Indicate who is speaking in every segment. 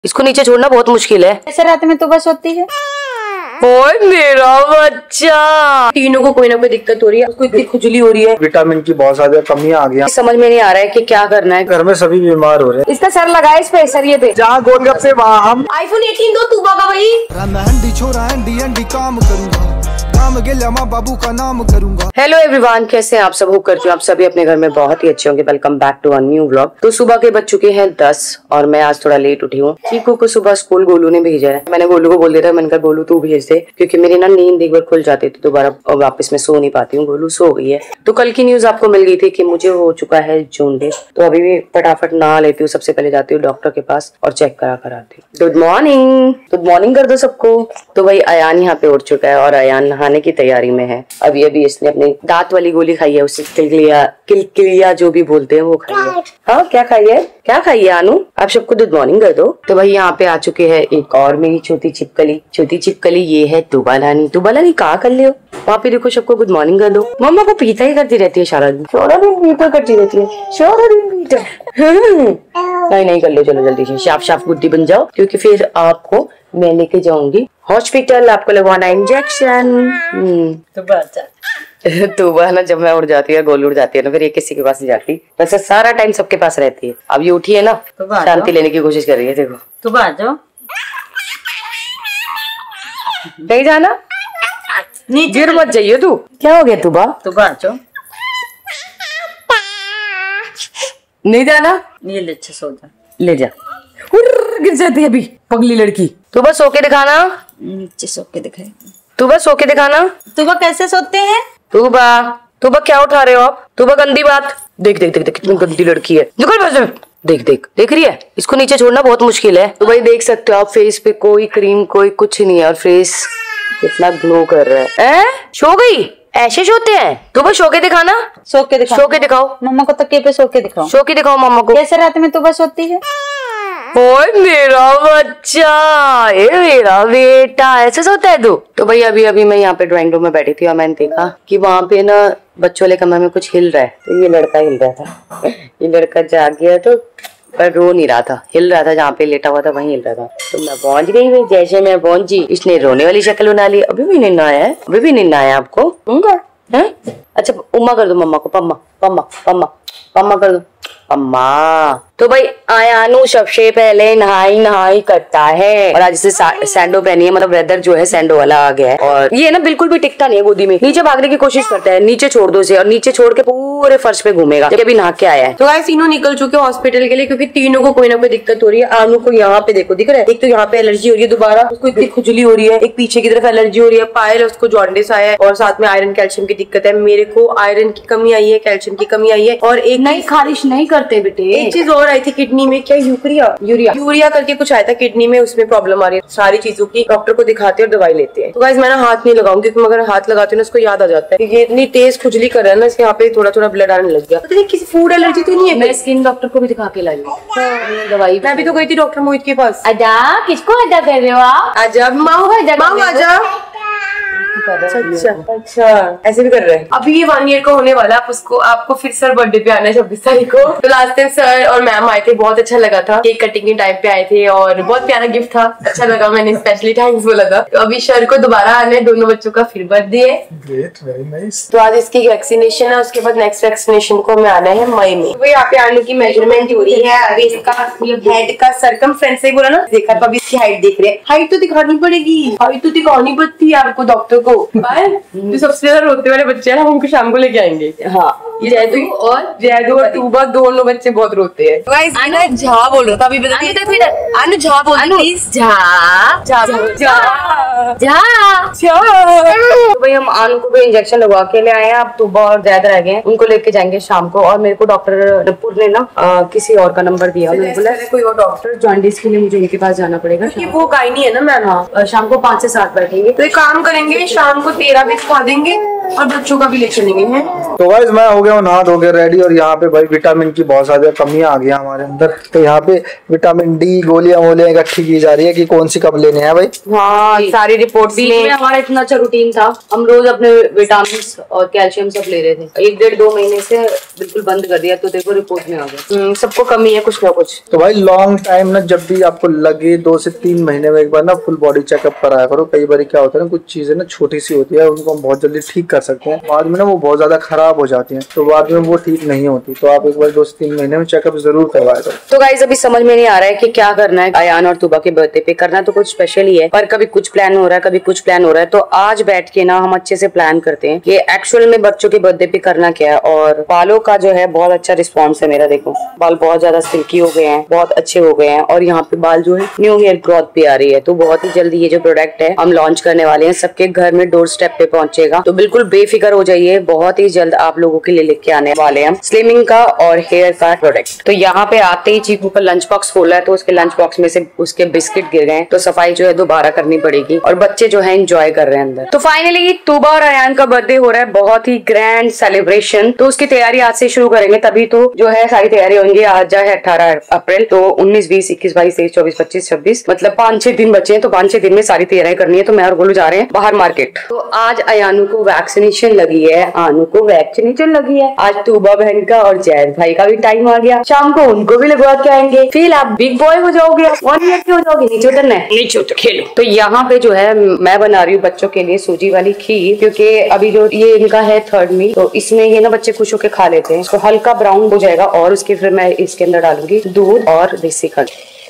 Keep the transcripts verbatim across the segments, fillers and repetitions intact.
Speaker 1: इसको नीचे छोड़ना बहुत मुश्किल है।
Speaker 2: ऐसे रात में तो बस होती है।
Speaker 1: ओए मेरा बच्चा, तीनों को कोई ना कोई दिक्कत हो रही है। उसको इतनी खुजली हो रही है,
Speaker 3: विटामिन की बहुत ज्यादा कमियां आ गई।
Speaker 1: समझ में नहीं आ रहा है कि क्या करना है।
Speaker 3: घर में सभी बीमार हो रहे हैं।
Speaker 1: इसका सर लगाए इस पे, सर ये पे।
Speaker 3: जहाँ गोलगप्पे वहाँ हम।
Speaker 1: आईफोन एटीन दो तू बाबा भाई।
Speaker 4: छोरा अंडी अंडी काम करूंगा, काम गेला माँ बाबू का नाम करूंगा।
Speaker 1: हेलो एवरीवन, कैसे हैं आप सब? होप करती हूँ आप सभी अपने घर में बहुत ही अच्छे होंगे। Welcome back to a new vlog. तो सुबह के बज चुके हैं दस और मैं आज थोड़ा लेट उठी हूँ। चीकू को सुबह स्कूल गोलू ने भेजा है। मैंने गोलू को बोल दिया था, मैंने कहा गोलू तू भेज दे, क्योंकि मेरी ना नींद एक बार खुल जाती थी दोबारा वापस में सो नहीं पाती हूँ। गोलू सो गई है। तो कल की न्यूज आपको मिल गई थी कि मुझे हो चुका है जॉन्डिस। तो अभी भी फटाफट नहा लेती हूँ, सबसे पहले जाती हूँ डॉक्टर के पास और चेक करा कर आती हूँ। गुड मॉर्निंग, गुड मॉर्निंग कर दो सबको। तो भाई अयान यहाँ पे उठ चुका है और अयान नहाने की तैयारी में है। अभी अभी इसने अपनी दांत वाली गोली खाई है, उसे किलकिलिया किलकिलिया जो भी बोलते हैं वो खाई है। हाँ क्या खाई है, क्या खाई है आनू? आप सबको गुड मॉर्निंग कर दो। तो भाई यहाँ पे आ चुके हैं एक और मेरी छोटी छिपकली। छोटी छिपकली ये है तुबालानी। तुबालानी कहाँ कर ले हो? वहाँ पे देखो, सबको गुड मॉर्निंग कर दो। मम्मा को पीता ही करती रहती है सारा दिन, सारा दिन पीता करती रहती है, सारा दिन पीता। नहीं नहीं कर लो, चलो जल्दी से शाफ शाफ बुद्धि बन जाओ, क्योंकि फिर आपको मैं लेके जाऊंगी हॉस्पिटल, आपको लगवाना इंजेक्शन। तो वह ना जब मैं उड़ जाती है, गोल उड़ जाती है ना, फिर ये किसी के पास नहीं जाती। वैसे सारा टाइम सबके पास रहती है। अब ये उठी है ना, तो शांति लेने की कोशिश कर रही है। देखो
Speaker 2: तो आ जाओ,
Speaker 1: नहीं जाना, गिर मत जाइए तू। क्या हो गया तुबा?
Speaker 2: तो आ जाओ,
Speaker 1: नहीं जाना,
Speaker 2: ये ले अच्छा सो जा,
Speaker 1: ले जा। गिर जाती है अभी पगली लड़की। तू बस सो के दिखाना,
Speaker 2: नीचे सो के दिखाए।
Speaker 1: तू बस सो के दिखाना।
Speaker 2: तू कैसे सोते हैं?
Speaker 1: तू बा तू बा क्या उठा रहे हो आप? तू बा गंदी बात। देख देख देख देख कितनी गंदी लड़की है। निकल बस, देख देख देख रही है। इसको नीचे छोड़ना बहुत मुश्किल है। तो भाई देख सकते हो आप, फेस पे कोई क्रीम कोई कुछ नहीं है और फेस कितना ग्लो कर रहा है। ए? सो गई? ऐसे सोते हैं? तो बस सो के दिखाना,
Speaker 2: सो के दिखाओ,
Speaker 1: सो के दिखाओ
Speaker 2: मम्मा को तकिए पे सो के दिखाओ,
Speaker 1: सो के दिखाओ मम्मा को।
Speaker 2: कैसे रात में तो बस होती है।
Speaker 1: ओए मेरा बच्चा, ए मेरा बेटा, ऐसे सोता है तू? तो भाई अभी अभी मैं यहाँ पे ड्राइंग रूम में बैठी थी और मैंने देखा कि वहाँ पे ना बच्चों वाले कमरे में कुछ हिल रहा है। तो ये लड़का हिल रहा था। ये लड़का जाग गया तो, पर रो नहीं रहा था, हिल रहा था। जहाँ पे लेटा हुआ था वहीं हिल रहा था। तो मैं पहुंच गई भाई। जैसे मैं पहुंची, इसने रोने वाली शक्ल बना ली। अभी भी नहीं नहाया है, अभी भी नहीं नहाया आपको? है? अच्छा उम्मा कर दो मम्मा को, पम्मा पम्मा पम्मा पम्मा कर दो, अम्मा। तो भाई आयानू सबसे पहले नहाई नहाई करता है और आज इसे सैंडो पहनी है, मतलब वेदर जो है सैंडो वाला आ गया है। और ये ना बिल्कुल भी टिकता नहीं है गोदी में, नीचे भागने की कोशिश करता है। नीचे छोड़ दो इसे और नीचे छोड़ के पूरे फर्श पे घूमेगा। जब अभी नहा के आया है। तो गाइस तीनों निकल चुके हॉस्पिटल के लिए, क्योंकि तीनों को कोई ना कोई दिक्कत हो रही है। आनू को यहाँ पे देखो दिख रहा है, एक तो यहाँ पे एलर्जी हो रही है दोबारा, उसको इतनी खुजली हो रही है, एक पीछे की तरफ एलर्जी हो रही है। पायल उसको जॉन्डिस आया है और साथ में आयरन कैल्शियम की दिक्कत है। मेरे को आयरन की कमी आई है, कैल्शियम की कमी आई है और एक
Speaker 2: नहीं खारिश नहीं करते बेटे।
Speaker 1: एक चीज और आई थी किडनी में, क्या यूरिया यूरिया यूरिया करके कुछ आया था किडनी में, उसमें प्रॉब्लम आ रही है। सारी चीजों की डॉक्टर को दिखाते हैं और दवाई लेते हैं। तो गाइस मैं ना हाथ नहीं लगाऊंगी, क्योंकि अगर हाथ लगाती हूँ ना उसको याद आ जाता है कि ये इतनी तेज खुजली कर रहा है ना, इसके यहाँ पे थोड़ा थोड़ा ब्लड आने लग गया। पता नहीं किसी फूड एलर्जी तो नहीं है।
Speaker 2: मैं स्किन डॉक्टर को भी दिखा के लाई दवाई।
Speaker 1: मैं भी तो गई थी डॉक्टर मोहित के पास।
Speaker 2: अदा किसको अदा कर रहे हो आप?
Speaker 1: आजा माओ, माओ आजा। अच्छा अच्छा ऐसे भी कर रहे हैं। अभी ये वन ईयर का होने वाला है, उसको आपको फिर सर बर्थडे पे आना है छब्बीस तारीख को। तो लास्ट टाइम सर और मैम आए थे, बहुत अच्छा लगा था। केक कटिंग के टाइम पे आए थे और बहुत प्यारा गिफ्ट था, अच्छा लगा। मैंने स्पेशली थैंक्स बोला था। तो अभी सर को दोबारा आना है, दोनों बच्चों का फिर बर्थडे है।
Speaker 3: Great, very nice.
Speaker 1: तो आज इसकी वैक्सीनेशन है, उसके बाद नेक्स्ट वैक्सीनेशन को हमें आना है मई में। तो यहाँ पे आने की मेजरमेंट हो रही है। अभी इसका हेड का सरकमफ्रेंस ही बोला ना, देखा तो अभी इसकी हाइट देख रहे हैं। हाइट तो दिखानी पड़ेगी, हाइट तो दिखानी पड़ती है आपको डॉक्टर को। जो सबसे ज्यादा रोते वाले बच्चे हैं हम उनको शाम को लेके आएंगे। हाँ, जैदू और जैदू और तूबा दोनों बच्चे बहुत रोते हैं। तो गाइस ना झा बोल रहा था अभी, बता अनु झा बोल प्लीज। झा झा झा झा। तो भाई हम अनु को भी इंजेक्शन लगवा के ले आए हैं। अब तूबा और जैद रह गए, उनको लेके जाएंगे शाम को। और मेरे को डॉक्टर नपुर ने ना आ, किसी और का नंबर दिया, उन्होंने बोला कोई और डॉक्टर जॉन्डिस के लिए मुझे इनके पास जाना पड़ेगा, क्योंकि वो गायनी है ना मैम। हाँ, शाम को पाँच से सात बैठेंगे। तो एक काम करेंगे, शाम को तेरह भी खा देंगे
Speaker 5: और बच्चों का भी लेकर चलेंगे हैं।
Speaker 3: तो गाइस मैं हो गया हूँ नहा धो के रेडी और यहाँ पे भाई विटामिन की बहुत ज्यादा कमियां आ गई हमारे अंदर। तो यहाँ पे विटामिन डी गोलियां वोलियां इकट्ठी की जा रही है कि कौन सी कब लेने हैं भाई।
Speaker 5: हाँ सारी रिपोर्ट्स
Speaker 2: बीच में हमारा इतना अच्छा रूटीन था, हम रोज अपने विटामिन और कैल्शियम सब ले रहे थे। एक डेढ़ दो महीने से बिल्कुल बंद कर दिया, तो देखो रिपोर्ट में आ गया।
Speaker 5: सबको कमी है कुछ ना कुछ।
Speaker 3: तो भाई लॉन्ग टाइम ना जब भी आपको लगे दो से तीन महीने में एक बार ना फुल बॉडी चेकअप कराया करो। कई बार क्या होता है ना, कुछ चीजें ना छोटी सी होती है, उनको हम बहुत जल्दी ठीक कर सकते हैं, बाद में ना वो बहुत ज्यादा खराब हो जाती है, तो बाद में वो ठीक नहीं होती। तो आप एक बार दो से तीन महीने में चेकअप जरूर करवाया करो।
Speaker 1: तो गाइस अभी समझ में नहीं आ रहा है कि क्या करना है। अयान और तुबा के बर्थडे पे करना तो कुछ स्पेशल ही है, पर कभी कुछ प्लान हो रहा है कभी कुछ प्लान हो रहा है। तो आज बैठ के ना हम अच्छे से प्लान करते हैं कि एक्चुअल में बच्चों के बर्थडे पे करना क्या है। और बालों का जो है बहुत अच्छा रिस्पॉन्स है मेरा। देखो बाल बहुत ज्यादा सिल्की हो गए हैं, बहुत अच्छे हो गए हैं, और यहाँ पे बाल जो है न्यू हेयर ग्रोथ भी आ रही है। तो बहुत ही जल्दी ये जो प्रोडक्ट है हम लॉन्च करने वाले हैं, सबके घर में डोर स्टेप पे पहुंचेगा। तो बिल्कुल बेफिक्र हो जाइए, बहुत ही जल्द आप लोगों के लिए लेके आने वाले हैं स्लिमिंग का और हेयर का प्रोडक्ट। तो यहाँ पे आते ही चीकू का लंच बॉक्स खोला है, तो उसके लंच बॉक्स में से उसके बिस्किट गिर गए, तो सफाई जो है दोबारा करनी पड़ेगी। और बच्चे जो है एंजॉय कर रहे हैं अंदर। तो फाइनली तुबा और अयान का बर्थडे हो रहा है, बहुत ही ग्रैंड सेलिब्रेशन। तो उसकी तैयारी आज से शुरू करेंगे, तभी तो जो है सारी तैयारी होंगी। आज है अठारह अप्रैल, तो उन्नीस बीस इक्कीस बाईस तेईस चौबीस पच्चीस छब्बीस मतलब पांच छह दिन बचे हैं। तो पांच छह दिन में सारी तैयारी करनी है। तो मैं और गोलू जा रहे हैं बाहर मार्केट। तो आज अयानू को वैक्सीनेशन लगी है, आनू को वैक्सीनेशन लगी है। आज तुबा बहन का और जैद भाई का भी टाइम आ गया, शाम को उनको भी लगवा के आएंगे। फिर आप बिग बॉय हो जाओगे, वन ईयर के हो जाओगे। नीचे उतरना है, नीचे उतर खेलो। तो यहाँ पे जो है मैं बना रही हूँ बच्चों के लिए सूजी वाली खीर, क्योंकि अभी जो ये इनका है थर्ड मील, तो इसमें ये ना बच्चे खुश होकर खा लेते हैं। इसको हल्का ब्राउन हो जाएगा और उसके फिर मैं इसके अंदर डालूंगी दूध और देसी खंड।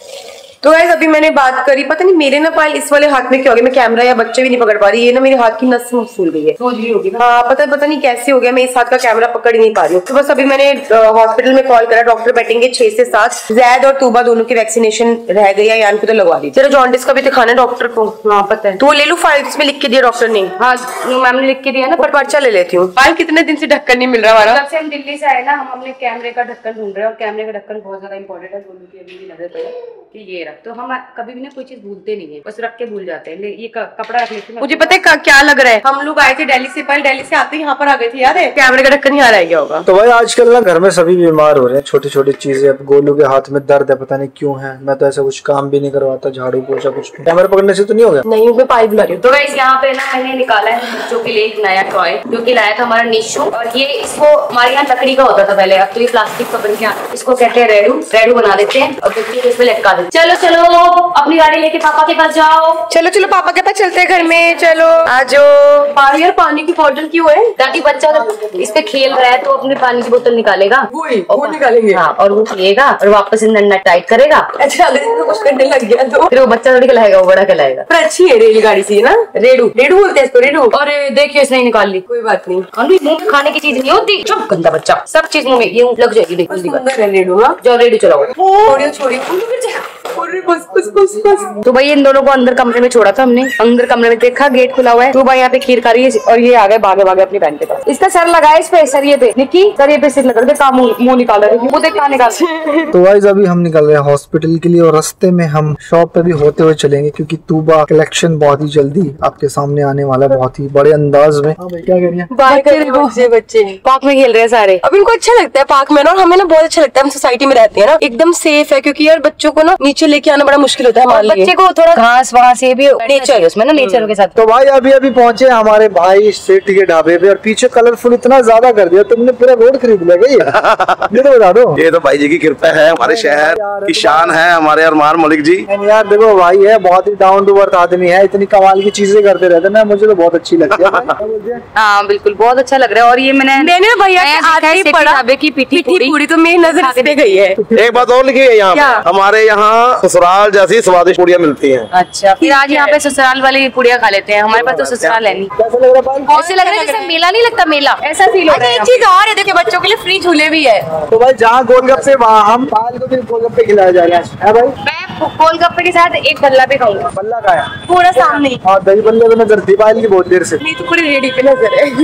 Speaker 5: तो गाइस अभी मैंने बात करी, पता नहीं मेरे ना पायल इस वाले हाथ में क्या हो गया, मैं कैमरा या बच्चे भी नहीं पकड़ पा रही। ये ना मेरे हाथ की नस फूल गई है, होगी ना। हाँ पता पता नहीं कैसे हो गया, मैं इस हाथ का कैमरा पकड़ ही नहीं पा रही हूँ। तो बस अभी मैंने हॉस्पिटल में कॉल करा, डॉक्टर बैठेंगे छह से सात। जैद और तुबा दोनों की वैक्सीनेशन रह गई है, यान को तो लगवा दी। चलो जॉन्डिस का भी दिखाना है डॉक्टर को। हाँ पता है, तो ले लू फाइल, इसमें लिख के दिया डॉक्टर ने। हाँ मैम ने लिख के दिया ना, पर पर्चा ले लेती हूँ। फाइल कितने दिन से ढक्कन नहीं मिल रहा हमारा,
Speaker 2: जब से हम दिल्ली से आए ना, हम अपने कैमरे का ढक्कन ढूंढ रहे हैं। और कैमरे का ढक्कन बहुत ज्यादा इंपॉर्टेंट है, गोलू की अभी भी नजर पड़ी कि ये रख। तो हम कभी भी ना कोई चीज भूलते नहीं है, बस रख के भूल जाते हैं। ये कपड़ा रख लेते हैं।
Speaker 5: मुझे पता है क्या लग रहा है, हम लोग आए थे दिल्ली से, पहले दिल्ली से आते ही यहाँ पर आ गए थे, याद है? कैमरे का ढक्कन यहाँ रह गया होगा।
Speaker 3: तो भाई आजकल ना घर में सभी बीमार हो रहे हैं, छोटी छोटी चीजें। अब गोलू के हाथ में दर्द है, पता नहीं क्यों है। मैं तो ऐसा कुछ काम भी नहीं करवाता, झाड़ू पोछा कुछ। कैमरा पकड़ने से तो नहीं हो गया?
Speaker 5: नहीं, मैं पाइप बुला रही हूँ।
Speaker 2: तो गाइस यहाँ पे ना मैंने निकाला है बच्चों के लिए एक नया टॉय, जो कि लाया था हमारा निशु। और ये इसको हमारे यहाँ लकड़ी का होता था पहले, अब तो ये प्लास्टिक का बन गया। इसको कहते हैं रेडू। रेडू बना देते हैं और बच्चे को इसमें लटका देते हैं। चलो चलो अपनी गाड़ी लेके पापा के पास जाओ।
Speaker 5: चलो चलो पापा के पास चलते हैं घर में, चलो आ जाओ। पानी यार, पानी की बोतल क्यों है?
Speaker 2: ताकि बच्चा अगर इस पे खेल रहा है तो अपने पानी की बोतल निकालेगा,
Speaker 5: वही वो निकालेंगे।
Speaker 2: हाँ, और वो पिएगा और वापस नन्ना टाइट करेगा।
Speaker 5: अच्छा अगर इसमें कुछ करने लग गया तो
Speaker 2: फिर वो बच्चा थोड़ी खिलाएगा, वो बड़ा खिलाएगा।
Speaker 5: पर अच्छी है रेलगाड़ी सी ना, रेडू रेडू बोलते हैं इसको, रेडू।
Speaker 2: और देखिए इसने निकाल ली।
Speaker 5: कोई बात नहीं,
Speaker 2: मुंह में खाने की चीज नहीं होती। चुप गंदा बच्चा, सब चीज मुंह में ये लग जाएगी। देखो
Speaker 5: सुंदर है रेडू। हाँ
Speaker 2: जाओ रेडी चलाओ।
Speaker 5: छोड़ियो छोड़ियो, बस बस बस बस।
Speaker 1: तो भाई इन दोनों को अंदर कमरे में छोड़ा था हमने। अंदर कमरे में देखा गेट खुला हुआ है, तो भाई यहाँ पे खीर खा रही है और ये आ गए भागे भागे अपनी बहन के पास। इसका सर लगा है इस पे, सरिये पे। निक्की सरिये पे सिर लगा दे, काम मुंह निकाल रहे हैं, वो देख कहाँ निकाल।
Speaker 3: तो गाइस अभी हम निकल रहे हैं हॉस्पिटल के लिए, और रास्ते में हम शॉप पे भी होते हुए चलेंगे, क्योंकि तुबा कलेक्शन बहुत ही जल्दी आपके सामने आने वाला है, बहुत ही बड़े अंदाज में। हाँ भाई क्या कह रही है?
Speaker 5: बच्चे बच्चे
Speaker 1: पार्क में खेल रहे हैं सारे।
Speaker 5: अब इनको अच्छा लगता है पार्क में ना, और हमें ना बहुत अच्छा लगता है। हम सोसाइटी में रहते हैं ना, एकदम सेफ है, क्योंकि यार बच्चों को ना नीचे लेके आना बड़ा मुश्किल होता है हमारे लिए।
Speaker 1: बच्चे को थोड़ा घास वहां से भी नेचर उसमें ना, नेचर के साथ।
Speaker 3: तो भाई अभी अभी पहुंचे हमारे भाई सेठ के ढाबे पे, और पीछे कलरफुल इतना ज्यादा कर दिया, तुमने पूरा रोड खरीद लिया क्या? ये तो बता दो।
Speaker 6: ये तो भाई जी की कृपा है, हमारे शहर की शान है, हमारे अरमान मलिक जी।
Speaker 3: यार देखो भाई है, बहुत ही डाउन टू अर्थ आदमी है, इतनी कमाल की चीजें करते रहते ना, मुझे तो बहुत अच्छी लगती है।
Speaker 1: हाँ बिल्कुल बहुत अच्छा लग रहा है। और ये मैंने
Speaker 5: मैंने भैया के आते ही पढ़ा
Speaker 1: की पिठी
Speaker 5: पूरी, तो मेरी नजर इस पे गई है।
Speaker 6: एक बात और लिखी है यहाँ पे, हमारे यहाँ ससुराल जैसी स्वादिष्ट पूड़ियाँ मिलती हैं।
Speaker 1: अच्छा फिर आज यहाँ पे ससुराल वाली पुड़िया खा लेते हैं। हमारे पास तो ससुराल है नहीं।
Speaker 3: कैसा लग रहा है?
Speaker 1: ऐसे लग रहा है जैसे मेला नहीं लगता, मेला ऐसा फील हो रहा है।
Speaker 5: एक चीज और है, देखिए बच्चों के लिए फ्री झूले भी है।
Speaker 3: तो भाई जहाँ गोलगप्पे वहाँ हम पाल को भी गोलगप्पे खिलाया जा रहा है भाई।
Speaker 1: मैं गोलगप्पे के साथ एक बल्ला पे खाऊंगा।
Speaker 3: बल्ला का है
Speaker 5: पूरा सामने।
Speaker 3: हाँ दही बल्ले में नजर थी पायल की बहुत देर से।
Speaker 5: नहीं तो पूरी रेडी पे नजर है।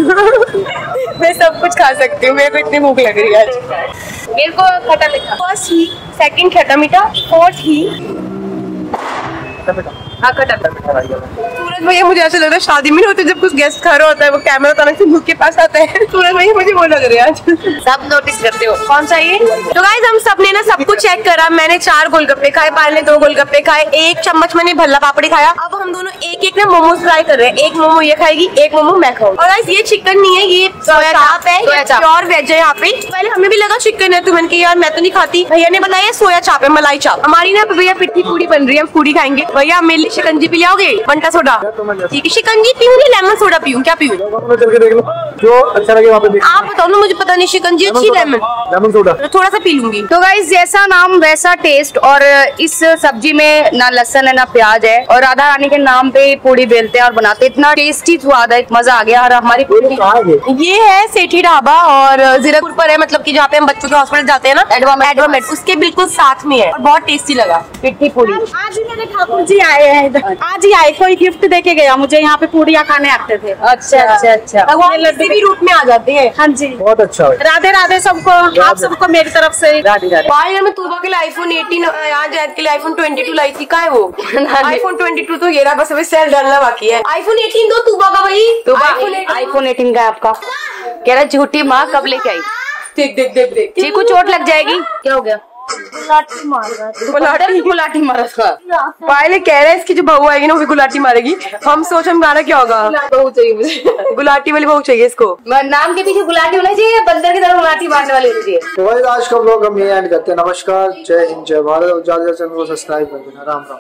Speaker 5: मैं सब कुछ खा सकती हूँ, मेरे को इतनी भूख लग रही है आज।
Speaker 2: मेरे को खट्टा मीठा
Speaker 5: फर्स्ट ही, सेकंड खट्टा मीठा, फोर्थ ही
Speaker 2: हाँ कटा
Speaker 5: सूरज भैया मुझे ऐसा लग रहा है शादी में नहीं होते जब कुछ गेस्ट खा रहा होता है वो कैमरा अचानक से मुख के पास आता है। सूरज भैया मुझे वो लग रहा है आज।
Speaker 2: सब नोटिस करते हो।
Speaker 5: कौन सा ये? तो गाइस हम सबने ना सब कुछ चेक करा। मैंने चार गोलगप्पे खाए, पायल ने दो गोलगप्पे खाए, एक चम्मच मैंने भल्ला पापड़ी खाया। अब हम दोनों एक एक ना मोमोज ट्राई कर रहे हैं। एक मोमो ये खाएगी, एक मोमो मैं खाऊंगी। और गाइस ये चिकन नहीं है, ये सोया चाप है, प्योर वेज है यहाँ पे। पहले हमें भी लगा चिकन है तो मैंने कहा यार मैं तो नहीं खाती। भैया ने बताया सोया चाप है, मलाई चाप। हमारी ना भैया पिट्ठी पूरी बन रही है, हम पूरी खाएंगे। भैया मेरे लिए शिकंजी पी लाओगे? बंटा सोडा ठीक है, शिकंजी पीऊँ या लेमन सोडा पीऊँ, क्या पीऊँ?
Speaker 3: चल के देख लो जो अच्छा लगे वहाँ पे देख।
Speaker 5: आप बताओ ना, मुझे पता नहीं। शिकंजी अच्छी, लेमन
Speaker 3: लेमन सोडा
Speaker 5: थोड़ा सा पी लूंगी।
Speaker 2: तो गाइस जैसा नाम वैसा टेस्ट। और इस सब्जी में ना लहसुन है ना प्याज है, और राधा रानी के नाम पे पूड़ी बेलते हैं और बनाते हैं। इतना टेस्टी स्वाद है, मजा आ गया। और हमारी पूड़ी
Speaker 5: ये है सेठी ढाबा और जीरापुर पर है, मतलब कि जहाँ पे हम बच्चों के हॉस्पिटल जाते हैं ना, एडवामेट एडवामेट उसके बिल्कुल साथ में है और बहुत टेस्टी लगा पिट्ठी पूड़ी।
Speaker 7: आज ही मेरे ठाकुर जी आए हैं, आज ही आए, कोई गिफ्ट देके गया मुझे। यहाँ पे पूड़ियाँ खाने आते थे।
Speaker 2: अच्छा अच्छा अच्छा।
Speaker 5: भगवान किसी भी रूप में आ जाते हैं।
Speaker 7: हाँ जी,
Speaker 3: बहुत अच्छा है।
Speaker 7: राधे राधे सबको, आप सबको मेरी तरफ से।
Speaker 5: भाई मैं तूबा के लिए आईफोन अठारह, यहाँ जैद के लिए आईफोन बाईस लाई थी। का है वो आईफोन बाईस तो ये रहा, बस अभी सेल डालना बाकी है। आईफोन अठारह दो तूबा का भाई।
Speaker 2: तो आईफोन एटीन का है आपका? कह रहा झूठी माँ कब लेके आई?
Speaker 5: देख देख देख देख
Speaker 2: चीकू चोट लग जाएगी। क्या हो गया?
Speaker 7: लाठी मार रहा था।
Speaker 5: गुलाटी
Speaker 2: गुलाटी मारा था।
Speaker 5: पहले कह रहे हैं इसकी जो बहू आएगी ना वो भी गुलाटी मारेगी। हम सोच हम गाना क्या होगा?
Speaker 2: बहू चाहिए मुझे।
Speaker 5: गुलाटी वाली बहू चाहिए इसको।
Speaker 2: नाम के पीछे गुलाटी होना चाहिए, बंदर की तरह गुलाटी मारने वाली होनी चाहिए।
Speaker 3: तो भाई आज का ब्लॉग हम ये एंड करते हैं। नमस्कार, जय हिंद, जय भारत। और ज्यादा चैनल को सब्सक्राइब कर देना। राम राम।